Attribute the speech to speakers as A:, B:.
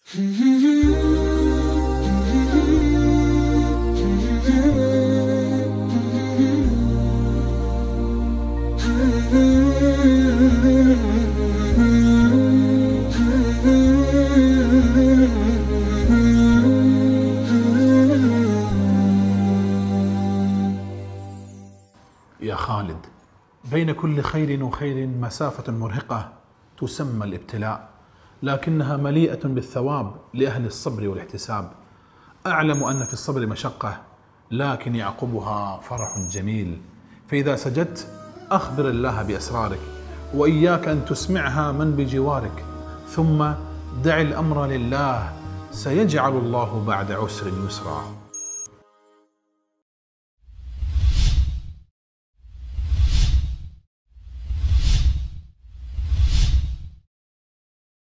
A: يا خالد، بين كل خير وخير مسافة مرهقة تسمى الابتلاء، لكنها مليئة بالثواب لأهل الصبر والاحتساب. أعلم أن في الصبر مشقة، لكن يعقبها فرح جميل. فإذا سجدت أخبر الله بأسرارك، وإياك أن تسمعها من بجوارك، ثم دع الأمر لله، سيجعل الله بعد عسر يسرا.